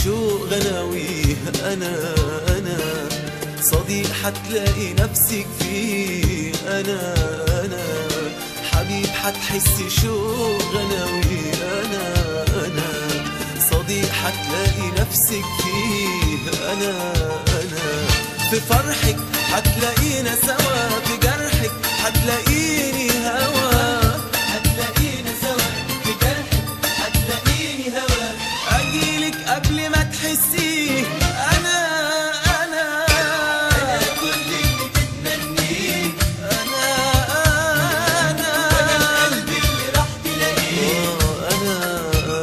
شوق غناويه أنا صديق حتلاقي نفسك فيه أنا حبيب حتحسي شوق غناويه أنا صديق حتلاقي نفسك فيه أنا في فرحك حتلاقينا سوا، في جرحك حتلاقيني هوا، هتلاقينا سوا في جرحك هتلاقيني هوا، أجيلك قبل ما تحسيه أنا كل اللي بتتمنيه، أنا وانا القلب اللي راح تلاقيه. أنا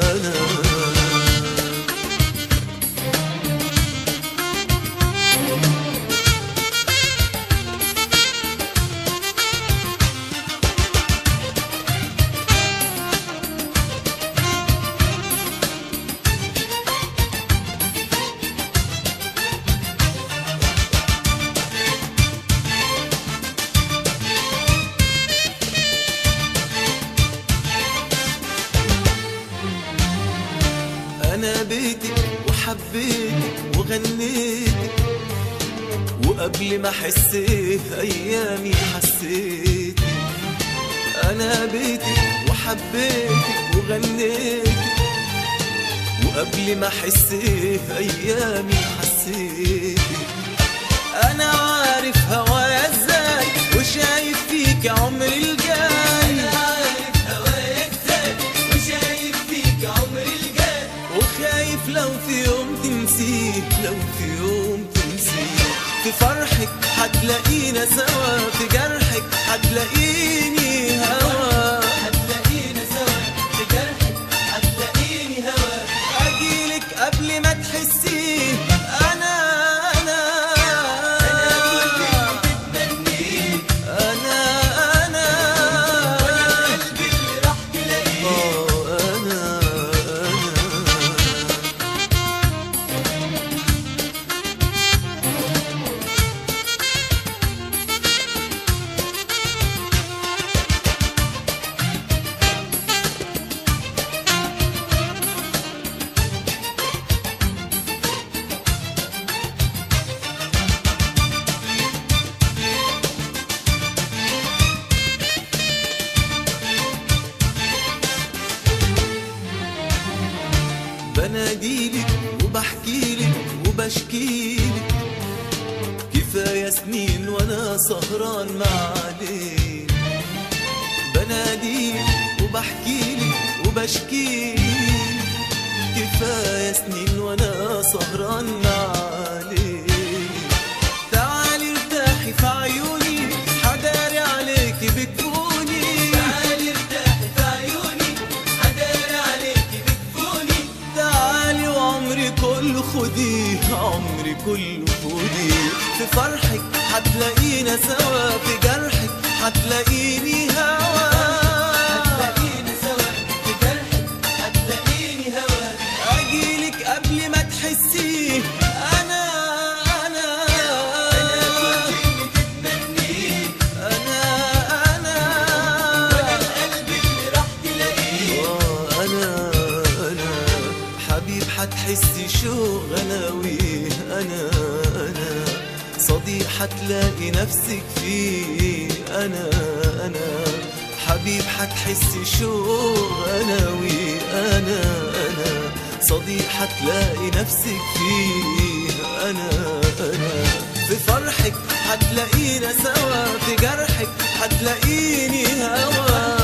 أنا بيتك وحبيتك وغنيتك، وقبل ما أحسيه أيامي حسيتك. أنا بيتك وحبيتك وغنيتك، وقبل ما أحسيه أيامي حسيتك. أنا عارف هوايا إزاي وشايف فيك عمري الجاي، أنا عارف هوايا إزاي وشايف فيك عمري الجاي، وخايف لو في يوم تنسيه، لو في يوم تنسيه. في فرحك حتلاقينا سوا، في جرحك حتلاقيني هوا، هتلاقينا سوا في جرحك هتلاقيني هوا، أجيلك قبل ما تحسيه أنا كل اللي بتتمنيه، أنا وانا القلب اللي راح تلاقيه. أنا بناديلك وبحكيلك وبشكيلك، كفاية سنين وانا سهران مع ليل. بناديلك وبحكيلك وبشكيلك، كفاية سنين وانا سهران مع ليل. تعالي ارتاحي في عيوني، حداري عليكي بكفوني، تعالي ارتاحي في عيوني، حداري عليكي بكفوني، تعالي وعمري كله خديه، عمري كله خديه. في فرحك حتلاقينا سوا، في جرحك حتلاقيني هوا، هتلاقينا سوا في جرحك هتلاقيني هوا، أجيلك قبل ما تحسيه أنا كل اللي تتمنيه، أنا وانا القلب اللي راح تلاقيه. أنا حبيب حتحسي شوق غناويه أنا صديق حتلاقي نفسك فيه أنا حبيب حتحسي شوق غناويه أنا صديق حتلاقي نفسك فيه أنا في فرحك حتلاقينا سوا، في جرحك حتلاقيني هوا.